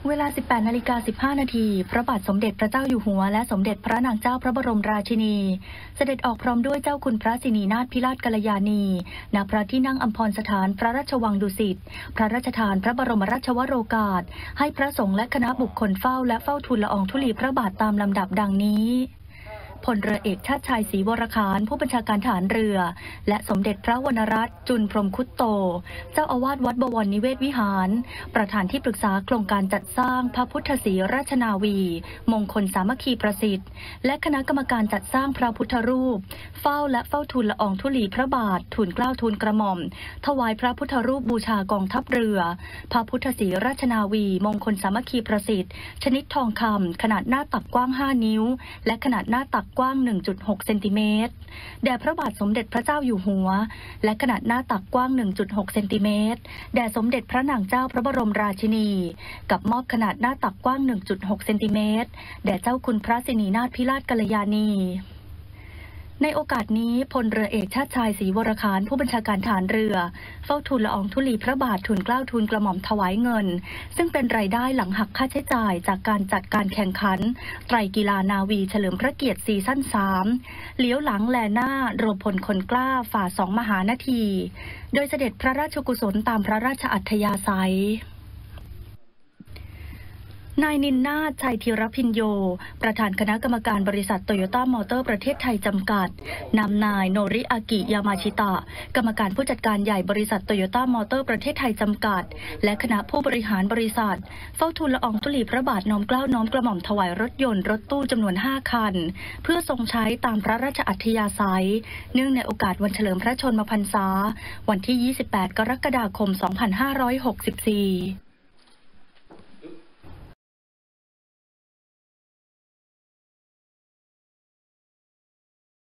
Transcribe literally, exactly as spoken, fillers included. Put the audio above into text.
เวลา สิบแปดนาฬิกาสิบห้านาที พระบาทสมเด็จพระเจ้าอยู่หัวและสมเด็จพระนางเจ้าพระบรมราชินีเสด็จออกพร้อมด้วยเจ้าคุณพระสินีนาถพิราชกัลยาณีณพระที่นั่งอัมพรสถานพระราชวังดุสิตพระราชทานพระบรมราชวโรกาสให้พระสงฆ์และคณะบุคคลเฝ้าและเฝ้าทูลละอองธุลีพระบาทตามลำดับดังนี้พลเรือเอกชาติชายศรีวรคารผู้บัญชาการทหารเรือและสมเด็จพระวรรณรัตน์จุลพรหมคุตโตเจ้าอาวาสวัดบวรนิเวศวิหารประธานที่ปรึกษาโครงการจัดสร้างพระพุทธศรีราชนาวีมงคลสามัคคีประสิทธิ์และคณะกรรมการจัดสร้างพระพุทธรูปเฝ้าและเฝ้าทูลละอองธุลีพระบาททูลเกล้าทูลกระหม่อมถวายพระพุทธรูปบูชากองทัพเรือพระพุทธศรีราชนาวีมงคลสามัคคีประสิทธิ์ชนิดทองคำขนาดหน้าตักกว้างห้านิ้วและขนาดหน้าตักกว้าง หนึ่งจุดหก เซนติเมตรแด่พระบาทสมเด็จพระเจ้าอยู่หัวและขนาดหน้าตักกว้าง หนึ่งจุดหก เซนติเมตรแด่สมเด็จพระนางเจ้าพระบรมราชินีกับมอบขนาดหน้าตักกว้าง หนึ่งจุดหก เซนติเมตรแด่เจ้าคุณพระสินีนาถพิราชกัลยาณีในโอกาสนี้พลเรือเอกชาติชายศรีวรคารผู้บัญชาการทหารเรือเฝ้าทูลละอองธุลีพระบาททูลเกล้าทูลกระหม่อมถวายเงินซึ่งเป็นรายได้หลังหักค่าใช้จ่ายจากการจัดการแข่งขันไตรกีฬานาวีเฉลิมพระเกียรติซีซั่นสามเลี้ยวหลังแลหน้ารวมพลคนกล้าฝ่าสองมหานาทีโดยเสด็จพระราชกุศลตามพระราชอัธยาศัยนายนินนาถ ชัยธีรพิญโยประธานคณะกรรมการบริษัทโตโยต้ามอเตอร์ประเทศไทยจำกัดนำนายโนริอากิยามาชิตะกรรมการผู้จัดการใหญ่บริษัทโตโยต้ามอเตอร์ประเทศไทยจำกัดและคณะผู้บริหารบริษัทเฝ้าทูลละอองธุลีพระบาทน้อมเกล้าน้อมกระหม่อมถวายรถยนต์รถตู้จำนวนห้าคันเพื่อทรงใช้ตามพระราชอัธยาศัยเนื่องในโอกาสวันเฉลิมพระชนมพรรษาวันที่ยี่สิบแปดกรกฎาคมสองพันห้าร้อยหกสิบสี่